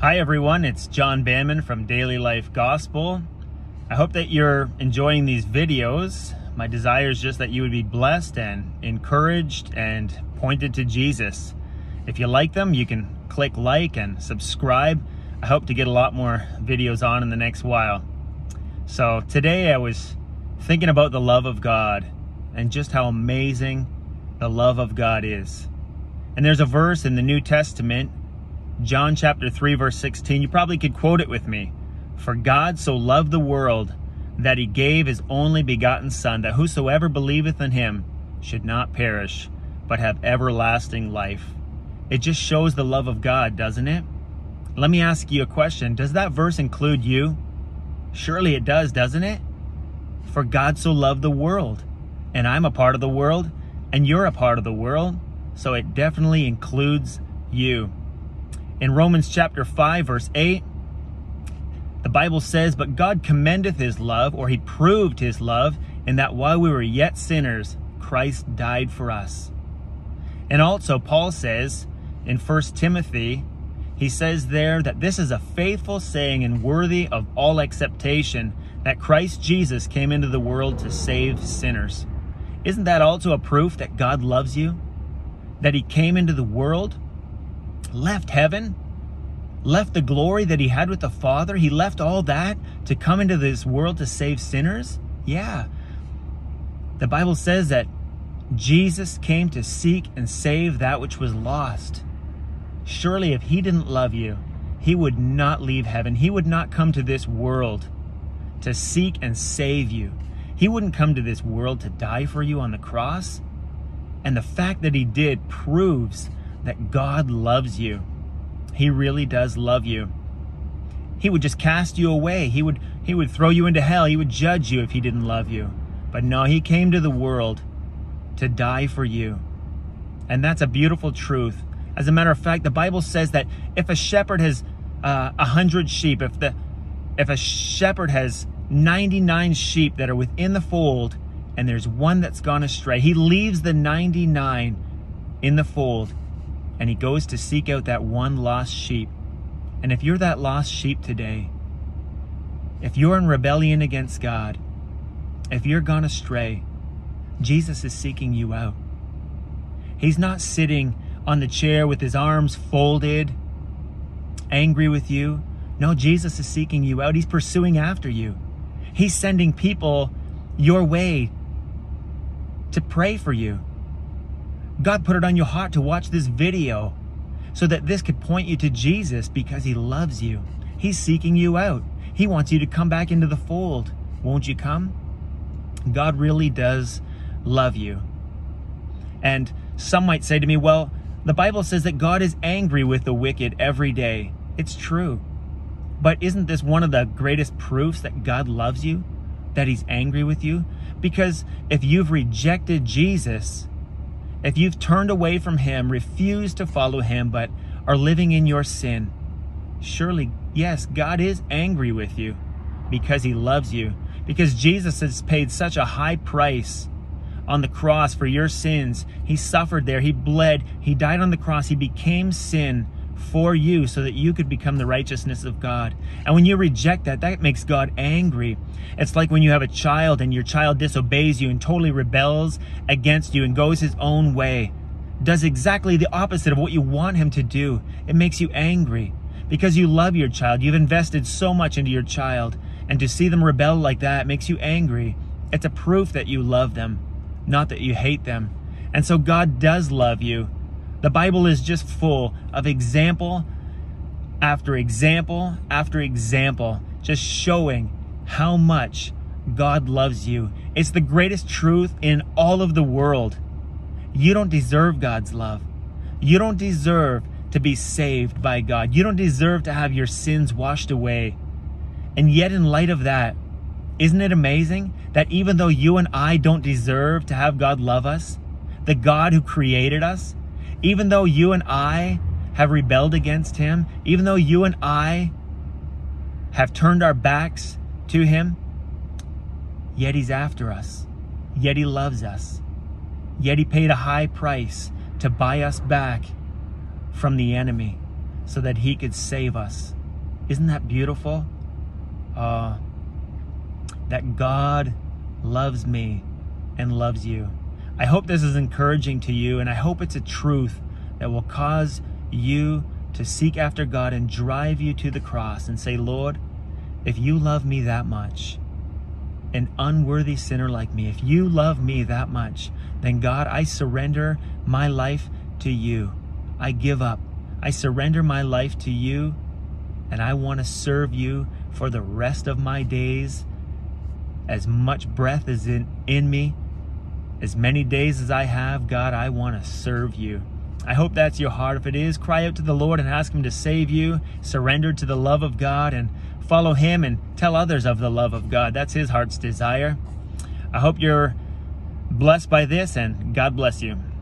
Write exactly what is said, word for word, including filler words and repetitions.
Hi everyone, it's John Banman from Daily Life Gospel. I hope that you're enjoying these videos. My desire is just that you would be blessed and encouraged and pointed to Jesus. If you like them, you can click like and subscribe. I hope to get a lot more videos on in the next while. So today I was thinking about the love of God and just how amazing the love of God is. And there's a verse in the New Testament, John chapter three, verse sixteen. You probably could quote it with me. For God so loved the world that he gave his only begotten Son, that whosoever believeth in him should not perish, but have everlasting life. It just shows the love of God, doesn't it? Let me ask you a question. Does that verse include you? Surely it does, doesn't it? For God so loved the world, and I'm a part of the world, and you're a part of the world, so it definitely includes you. In Romans chapter five, verse eight, the Bible says, but God commendeth his love, or he proved his love, in that while we were yet sinners, Christ died for us. And also Paul says in First Timothy, he says there that this is a faithful saying and worthy of all acceptation, that Christ Jesus came into the world to save sinners. Isn't that also a proof that God loves you? That he came into the world, left heaven, left the glory that he had with the Father. He left all that to come into this world to save sinners? Yeah. The Bible says that Jesus came to seek and save that which was lost. Surely if he didn't love you, he would not leave heaven. He would not come to this world to seek and save you. He wouldn't come to this world to die for you on the cross. And the fact that he did proves that God loves you. He really does love you. He would just cast you away. He would, he would throw you into hell. He would judge you if he didn't love you. But no, he came to the world to die for you. And that's a beautiful truth. As a matter of fact, the Bible says that if a shepherd has uh, a hundred sheep, if the if a shepherd has ninety-nine sheep that are within the fold, and there's one that's gone astray, he leaves the ninety-nine in the fold, and he goes to seek out that one lost sheep. And if you're that lost sheep today, if you're in rebellion against God, if you're gone astray, Jesus is seeking you out. He's not sitting on the chair with his arms folded, angry with you. No, Jesus is seeking you out. He's pursuing after you. He's sending people your way to pray for you. God put it on your heart to watch this video so that this could point you to Jesus because he loves you. He's seeking you out. He wants you to come back into the fold. Won't you come? God really does love you. And some might say to me, well, the Bible says that God is angry with the wicked every day. It's true. But isn't this one of the greatest proofs that God loves you? That he's angry with you? Because if you've rejected Jesus, if you've turned away from him, refused to follow him, but are living in your sin, surely, yes, God is angry with you because he loves you. Because Jesus has paid such a high price on the cross for your sins. He suffered there. He bled. He died on the cross. He became sin for you so that you could become the righteousness of God. And when you reject that, that makes God angry. It's like when you have a child and your child disobeys you and totally rebels against you and goes his own way, does exactly the opposite of what you want him to do. It makes you angry because you love your child. You've invested so much into your child, and to see them rebel like that makes you angry. It's a proof that you love them, not that you hate them. And so God does love you. The Bible is just full of example after example after example, just showing how much God loves you. It's the greatest truth in all of the world. You don't deserve God's love. You don't deserve to be saved by God. You don't deserve to have your sins washed away. And yet, in light of that, isn't it amazing that even though you and I don't deserve to have God love us, the God who created us, even though you and I have rebelled against him, even though you and I have turned our backs to him, yet he's after us. Yet he loves us. Yet he paid a high price to buy us back from the enemy, so that he could save us. Isn't that beautiful? Uh, that God loves me and loves you. I hope this is encouraging to you, and I hope it's a truth that will cause you to seek after God and drive you to the cross and say, Lord, if you love me that much, an unworthy sinner like me, if you love me that much, then God, I surrender my life to you. I give up. I surrender my life to you, and I want to serve you for the rest of my days. As much breath is in, in me, as many days as I have, God, I want to serve you. I hope that's your heart. If it is, cry out to the Lord and ask him to save you. Surrender to the love of God and follow him and tell others of the love of God. That's his heart's desire. I hope you're blessed by this, and God bless you.